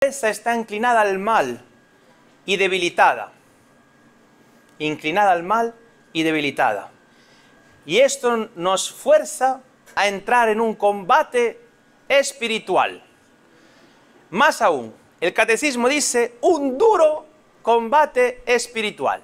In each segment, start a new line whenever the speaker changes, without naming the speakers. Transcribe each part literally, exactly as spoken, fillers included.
Esa está inclinada al mal y debilitada. Inclinada al mal y debilitada. Y esto nos fuerza a entrar en un combate espiritual. Más aún, el catecismo dice un duro combate espiritual.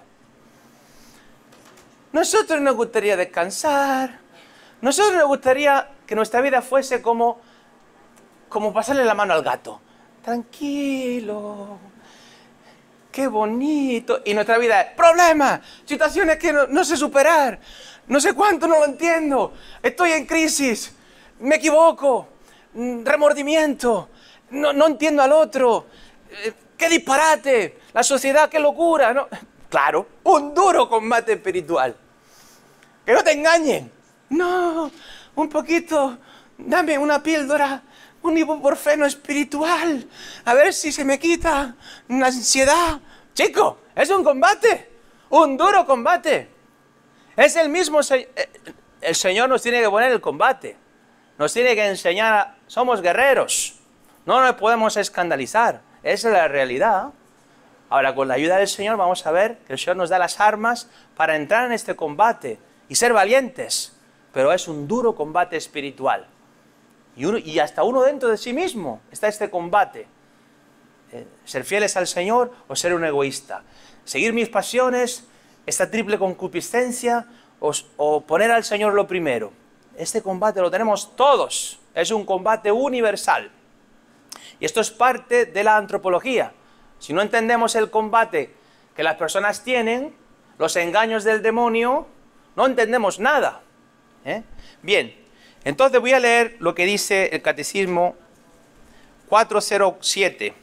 Nosotros nos gustaría descansar, nosotros nos gustaría que nuestra vida fuese como, como pasarle la mano al gato. Tranquilo, qué bonito. Y nuestra vida es problemas, situaciones que no, no sé superar, no sé cuánto, no lo entiendo, estoy en crisis, me equivoco, remordimiento, no, no entiendo al otro, qué disparate, la sociedad, qué locura, ¿no? Claro, un duro combate espiritual. Que no te engañen. No, un poquito, dame una píldora, un ibuprofeno espiritual, a ver si se me quita la ansiedad. Chico, es un combate, un duro combate. Es el mismo, el Señor nos tiene que poner el combate, nos tiene que enseñar, somos guerreros, no nos podemos escandalizar, esa es la realidad. Ahora, con la ayuda del Señor vamos a ver que el Señor nos da las armas para entrar en este combate y ser valientes, pero es un duro combate espiritual. Y, uno, y hasta uno dentro de sí mismo está este combate. Eh, ser fieles al Señor o ser un egoísta. Seguir mis pasiones, esta triple concupiscencia o, o poner al Señor lo primero. Este combate lo tenemos todos. Es un combate universal. Y esto es parte de la antropología. Si no entendemos el combate que las personas tienen, los engaños del demonio, no entendemos nada. ¿Eh? Bien, entonces voy a leer lo que dice el Catecismo cuatrocientos siete.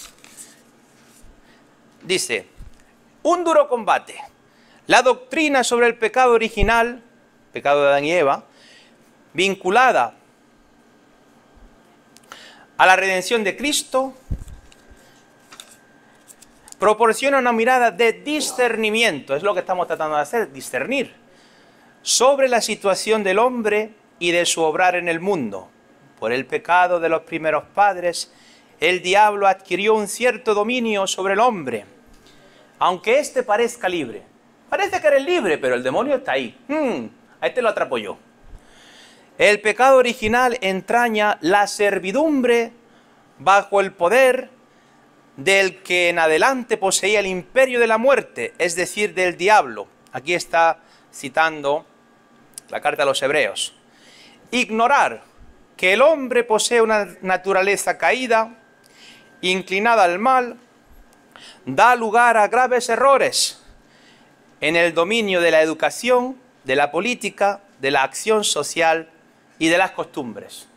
Dice, un duro combate. La doctrina sobre el pecado original, pecado de Adán y Eva, vinculada a la redención de Cristo, proporciona una mirada de discernimiento, es lo que estamos tratando de hacer, discernir, sobre la situación del hombre y de su obrar en el mundo. Por el pecado de los primeros padres, el diablo adquirió un cierto dominio sobre el hombre, aunque éste parezca libre. Parece que eres libre, pero el demonio está ahí. Hmm, a este lo atrapo yo. El pecado original entraña la servidumbre bajo el poder del que en adelante poseía el imperio de la muerte, es decir, del diablo. Aquí está citando la carta a los Hebreos. Ignorar que el hombre posee una naturaleza caída, inclinada al mal, da lugar a graves errores en el dominio de la educación, de la política, de la acción social y de las costumbres.